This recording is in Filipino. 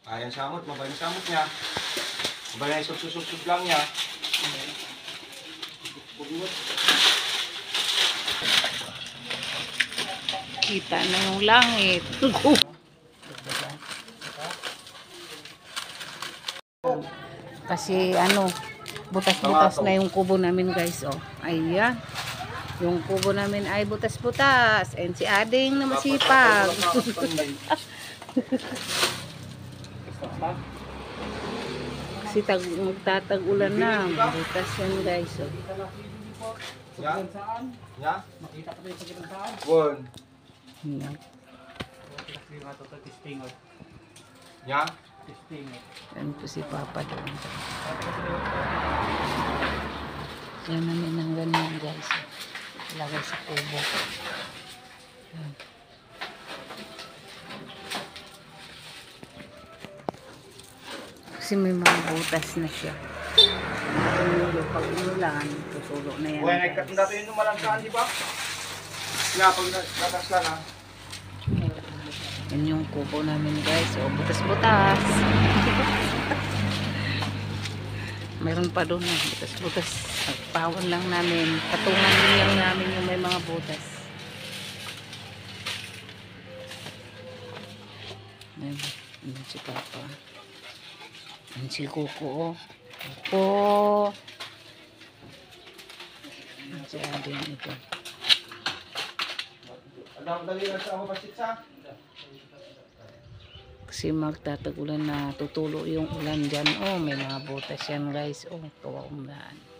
Ayan samot, mabaling samot niya. Mabaling susud lang niya. Kita na yung langit. Kasi ano, butas-butas na yung kubo namin guys. Oh, ayan. Yung kubo namin ay butas-butas. And si Ading na masipag. Kasi magtatag-ulan na. Butas yan guys. Oh. Yan? Yan? Makita ko yung sa saan. Bon. Yan. Yan? Yan po si Papa doon. Yan namin ng ganyan guys. Lagay sa kubo. Yan. Kasi may mga butas na siya. Pag ulan, tutulo na yan. Buhay nagkatong dati yung numalantaan, di ba? Nga, pag natas lang ha. Yan yung kubo namin guys. O, butas-butas. Mayroon pa doon. Butas-butas. Pagpawan lang namin. Patungan lang namin yung may mga butas. Yan si Papa. Yan si Kuko. Kuko. Yan si Ading ito. Ang dali lang sa ako pasitsa. Kasi magtatagulan na tutulo yung ulan dyan. Oh, may mga butas yan guys. Oh, kawaulan.